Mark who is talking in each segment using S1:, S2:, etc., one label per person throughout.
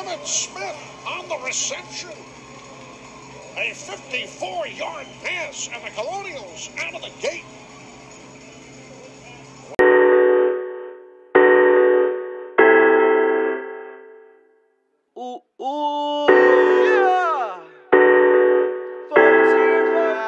S1: Emmitt Smith on the reception. A 54-yard pass, and the Colonials out of the gate.
S2: Ooh, yeah. 14.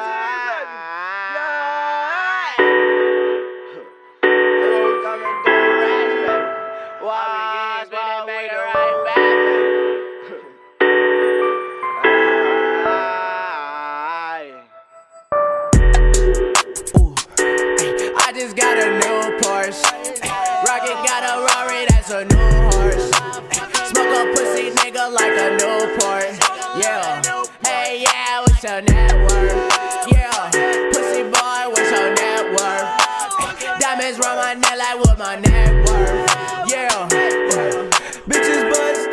S2: I just got a new Porsche. Rocket got a Rari, that's a new horse. Smoke a pussy nigga like a Newport. Yeah. Hey, yeah, what's your net worth? Yeah. Pussy boy, what's your net worth? Diamonds round my neck like what my net worth. Yeah. Bitches bust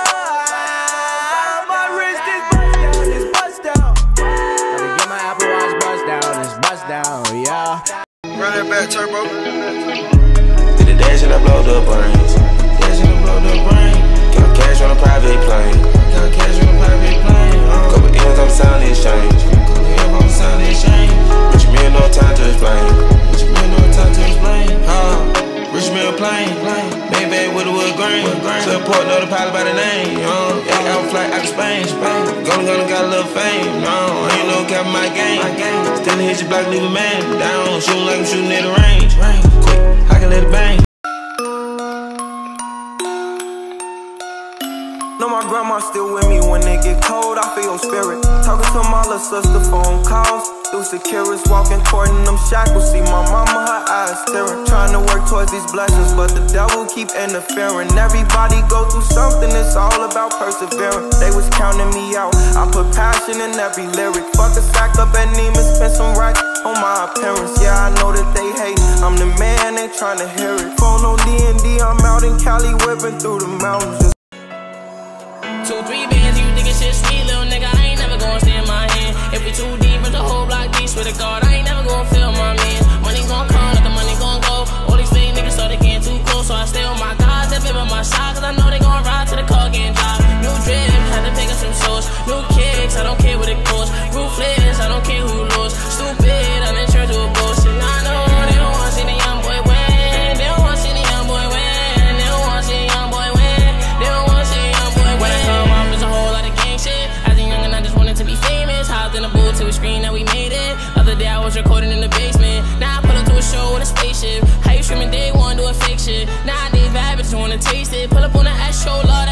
S2: down. My wrist is bust down, it's bust down. Let me get my Apple Watch bust down, it's bust down, yeah.
S3: Run that back, turbo.
S4: Did the dash and I blow the brains. Dash and I blow the brain. Got cash on a private plane. Got cash on a private plane. Couple M's on the sound exchange. Couple M's on the sound exchange. Rich man, no time to explain. Rich man, no time to explain. Rich man, plane. Baby with a wood grain. Support, know the pilot by the name. Yeah, out flight out of Spain. Gonna got a little fame. No, ain't no cap in my game. Still hit your block, leave a man down. Shooting like I'm shooting at the range. Quick, I can let it bang.
S3: Know my grandma still with me when it get cold, I feel spirit. Talking to my little sister, phone calls. Through securities, walking toward them shackles. See my mama, her eyes staring. Trying to work towards these blessings, but the devil keep interfering. Everybody go through something, it's all about persevering. They was counting me out, I put passion in every lyric. Fuck a sack up at Neiman, spend some racks on my appearance. Yeah, I know that they hate, I'm the man, they trying to hear it. Phone on D&D, I'm out in Cali whipping through the mountains.
S5: 2-3 bands, you thinking shit sweet, little nigga, I ain't never gonna stay in my hand. If we too deep, it's the whole block deep, swear to God, I ain't never gonna feel my man. Money gon' come, let the money gon' go. All these fake niggas so they can't too close, so I stay on my guys, that been by my side, cause I know they gon' ride to the car getting dry. New drip, had to pick up some sauce. New kicks, I don't care what it costs. Ruthless, I don't care who lost. Stupid, I'm in church with a boss, and I know they don't wanna see the young boy win. They don't wanna see the young boy win. They don't wanna see the young boy win. They don't wanna see the young boy win. When I come up, it's a whole lot of gang shit. As a youngin', I just wanted to be famous. Hopped in the booth till we screamed that we made it. Other day I was recording in the basement. Now I pull up to a show with a spaceship. How you screaming day one, do a fake shit. Nowadays bad bitches wanna taste it. Pull up on the ass show, love.